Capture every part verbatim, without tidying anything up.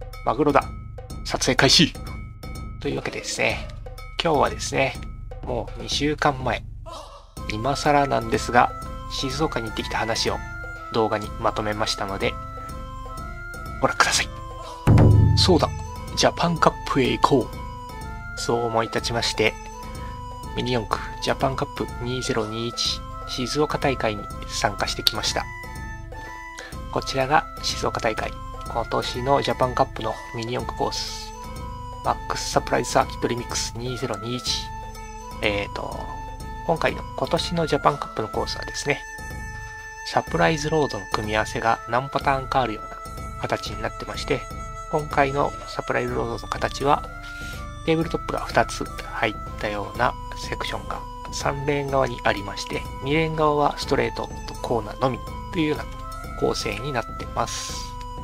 マグロだ。撮影開始。というわけでですね、今日はですね、もうにしゅうかんまえ、今更なんですが、静岡に行ってきた話を動画にまとめましたので、ご覧ください。そうだ、ジャパンカップへ行こう。そう思い立ちまして、ミニ四駆ジャパンカップにせんにじゅういち静岡大会に参加してきました。こちらが静岡大会。今年のジャパンカップのミニ四駆コース。マックスサプライズサーキットリミックスにせんにじゅういち。えーと、今回の今年のジャパンカップのコースはですね、サプライズロードの組み合わせが何パターンかあるような形になってまして、今回のサプライズロードの形は、テーブルトップがふたつ入ったようなセクションがさんレーン側にありまして、にレーン側はストレートとコーナーのみというような構成になってます。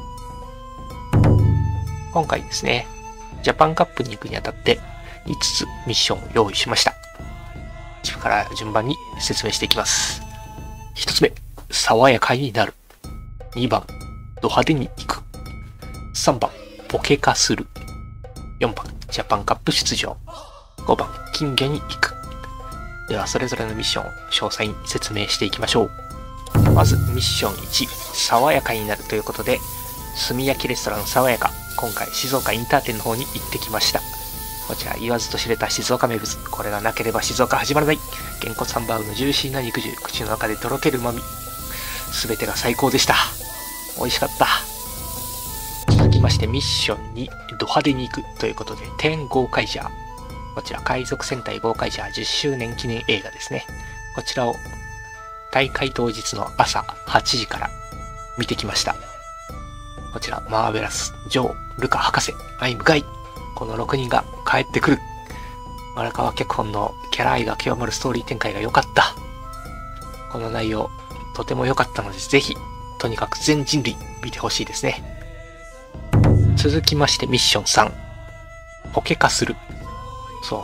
今回ですね、ジャパンカップに行くにあたっていつつミッションを用意しました。一部から順番に説明していきます。ひとつめ、爽やかになる。にばん、ド派手に行く。さんばん、ポケ化する。よんばん、ジャパンカップ出場。ごばん、金魚に行く。では、それぞれのミッションを詳細に説明していきましょう。まず、ミッションいち、爽やかになるということで、炭焼きレストラン爽やか。今回、静岡インター店の方に行ってきました。こちら、言わずと知れた静岡名物。これがなければ静岡始まらない。げんこつハンバーグのジューシーな肉汁。口の中でとろける旨味。すべてが最高でした。美味しかった。続きまして、ミッションに、ド派手に行くということで、天ゴーカイジャー。こちら、海賊戦隊ゴーカイジャーじゅっしゅうねん記念映画ですね。こちらを、大会当日の朝はちじから見てきました。こちら、マーベラス、ジョー、ルカ博士、アイムガイ。このろくにんが帰ってくる。荒川脚本のキャラ愛が極まるストーリー展開が良かった。この内容、とても良かったので、ぜひ、とにかく全人類見てほしいですね。続きましてミッションさん。ポケ化する。そう。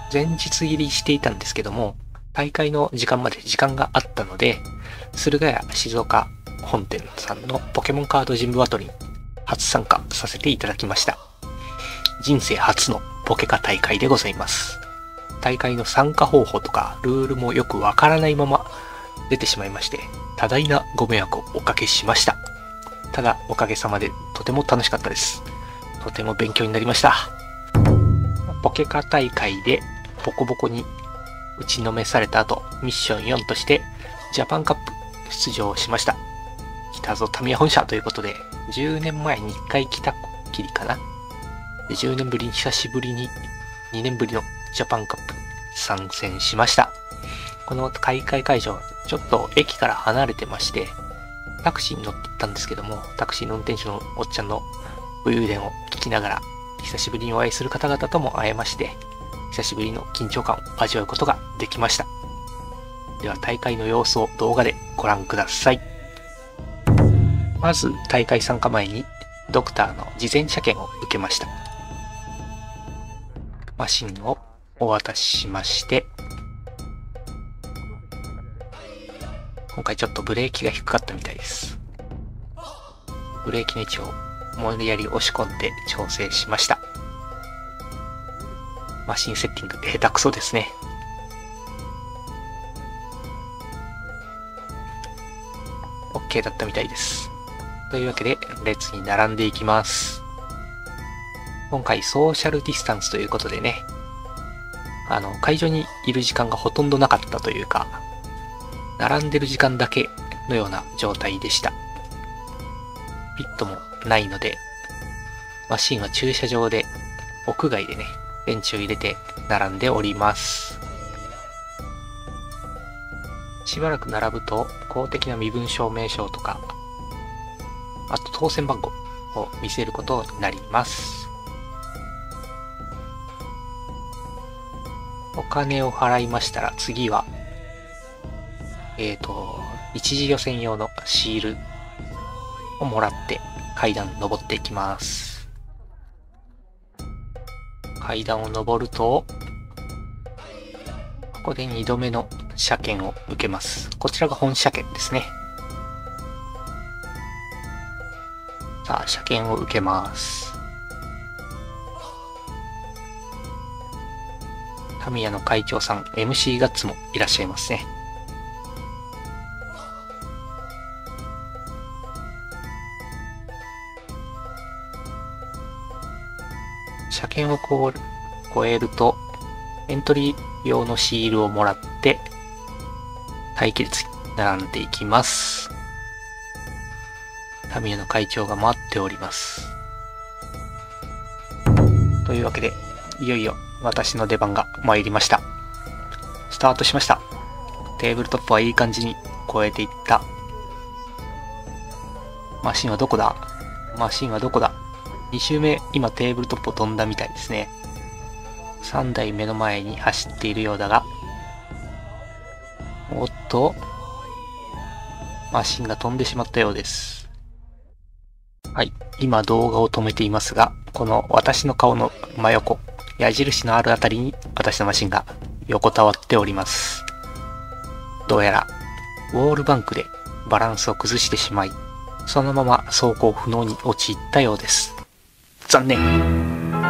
前日入りしていたんですけども、大会の時間まで時間があったので、駿河屋静岡本店さんのポケモンカード人部バトルに初参加させていただきました。人生初のポケ化大会でございます。大会の参加方法とかルールもよくわからないまま出てしまいまして、多大なご迷惑をおかけしました。ただおかげさまでとても楽しかったです。とても勉強になりました。ポケ化大会でボコボコに打ちのめされた後、ミッションよんとしてジャパンカップ出場しました。来たぞタミヤ本社ということで、じゅうねんまえにいっかい来たきりかな。でじゅうねんぶりに久しぶりににねんぶりのジャパンカップ参戦しました。この大会会場、ちょっと駅から離れてまして、タクシーに乗って行ったんですけども、タクシーの運転手のおっちゃんの武勇伝を聞きながら、久しぶりにお会いする方々とも会えまして、久しぶりの緊張感を味わうことができました。では大会の様子を動画でご覧ください。まず大会参加前にドクターの事前車検を受けました。マシンをお渡ししまして、今回ちょっとブレーキが低かったみたいです。ブレーキの位置を無理やり押し込んで調整しました。マシンセッティング下手くそですね。OK だったみたいです。というわけで、列に並んでいきます。今回ソーシャルディスタンスということでね、あの、会場にいる時間がほとんどなかったというか、並んでる時間だけのような状態でした。ピットもないので、マシンは駐車場で、屋外でね、ベンチを入れて並んでおります。しばらく並ぶと公的な身分証明書とか、あと当選番号を見せることになります。お金を払いましたら次は、えっと、一次予選用のシールをもらって階段登っていきます。階段を登ると、ここでにどめの車検を受けます。こちらが本車検ですね。さあ、車検を受けます。 タミヤの会長さん、エムシー ガッツもいらっしゃいますね。車検をこう超えると、エントリー用のシールをもらって、待機列に並んでいきます。タミヤの会長が待っております。というわけで、いよいよ私の出番が参りました。スタートしました。テーブルトップはいい感じに超えていった。マシンはどこだ？マシンはどこだ？ に 周目、今テーブルトップを飛んだみたいですね。さんだい目の前に走っているようだが、おっと、マシンが飛んでしまったようです。はい、今動画を止めていますが、この私の顔の真横、矢印のあるあたりに私のマシンが横たわっております。どうやら、ウォールバンクでバランスを崩してしまい、そのまま走行不能に陥ったようです。残念。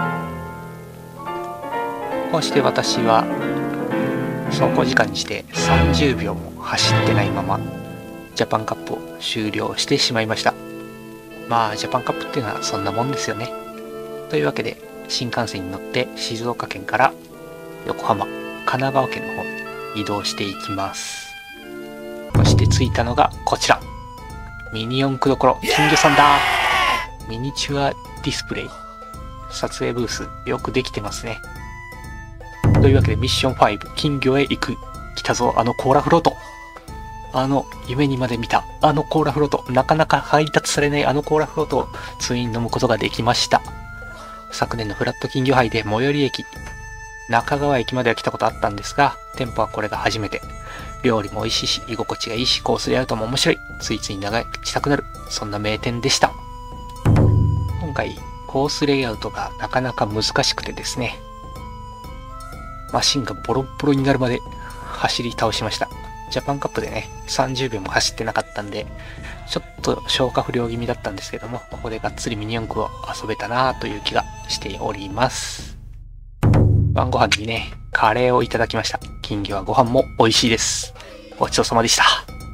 こうして私は走行時間にしてさんじゅうびょうも走ってないままジャパンカップを終了してしまいました。まあジャパンカップっていうのはそんなもんですよね。というわけで新幹線に乗って静岡県から横浜、神奈川県の方に移動していきます。そして着いたのがこちら。ミニ四駆どころ金魚さんだ。ミニチュアディスプレイ。撮影ブースよくできてますね。というわけでミッションご、金魚へ行く。来たぞ、あのコーラフロート。あの夢にまで見たあのコーラフロート。なかなか配達されないあのコーラフロートをついに飲むことができました。昨年のフラット金魚杯で最寄り駅、中川駅までは来たことあったんですが、店舗はこれが初めて。料理も美味しいし、居心地がいいし、コースレイアウトも面白い。ついつい長生きしたくなる。そんな名店でした。今回、コースレイアウトがなかなか難しくてですね、マシンがボロッボロになるまで走り倒しました。ジャパンカップでね、さんじゅうびょうも走ってなかったんで、ちょっと消化不良気味だったんですけども、ここでがっつりミニ四駆を遊べたなぁという気がしております。晩ご飯にね、カレーをいただきました。金魚はご飯も美味しいです。ごちそうさまでした。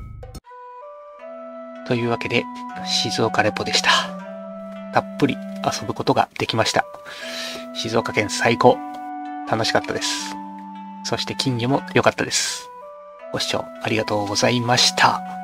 というわけで、静岡レポでした。たっぷり遊ぶことができました。静岡県最高。楽しかったです。そして金魚も良かったです。ご視聴ありがとうございました。